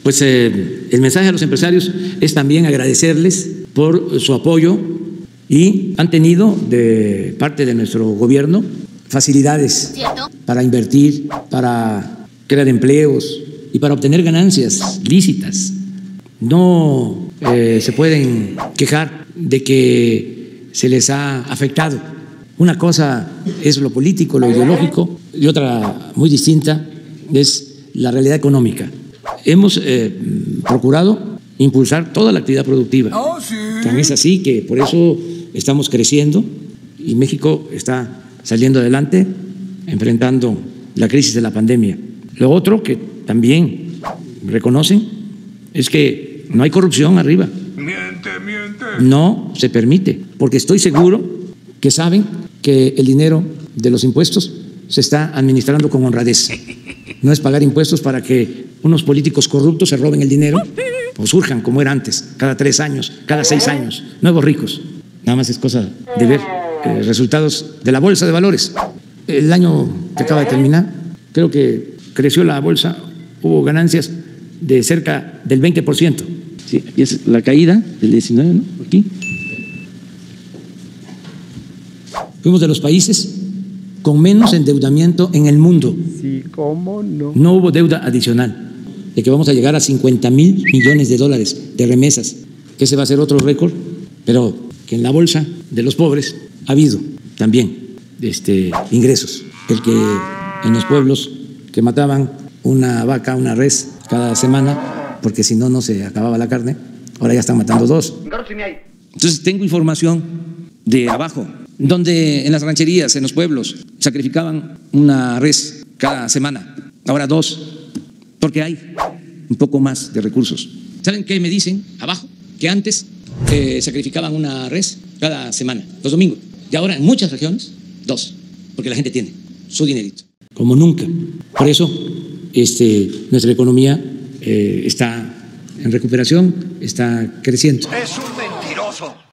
pues el mensaje a los empresarios es también agradecerles por su apoyo y han tenido de parte de nuestro gobierno facilidades para invertir, para crear empleos y para obtener ganancias lícitas. No se pueden quejar de que se les ha afectado. Una cosa es lo político, lo ideológico, y otra muy distinta es la realidad económica. Hemos procurado impulsar toda la actividad productiva. Oh, sí. Tan es así que por eso estamos creciendo y México está saliendo adelante, enfrentando la crisis de la pandemia. Lo otro que también reconocen es que no hay corrupción arriba. Miente. No se permite, porque estoy seguro que saben que el dinero de los impuestos se está administrando con honradez. No es pagar impuestos para que unos políticos corruptos se roben el dinero o surjan como era antes, cada 3 años, cada 6 años, nuevos ricos. Nada más es cosa de ver resultados de la bolsa de valores. El año que acaba de terminar, creo que creció la bolsa, hubo ganancias de cerca del 20%. Sí, y es la caída del 19, ¿no? Aquí. Fuimos de los países con menos endeudamiento en el mundo. Sí, ¿cómo no? No hubo deuda adicional, de que vamos a llegar a 50,000 millones de dólares de remesas, que ese va a ser otro récord, pero que en la bolsa de los pobres ha habido también ingresos. El que en los pueblos que mataban una vaca, una res cada semana, porque si no, no se acababa la carne, ahora ya están matando 2. Entonces tengo información de abajo, donde en las rancherías, en los pueblos, sacrificaban una res cada semana, ahora 2, porque hay un poco más de recursos. ¿Saben qué me dicen abajo? Que antes sacrificaban una res cada semana, los domingos, y ahora en muchas regiones 2, porque la gente tiene su dinerito, como nunca. Por eso nuestra economía está en recuperación, está creciendo. Es un mentiroso.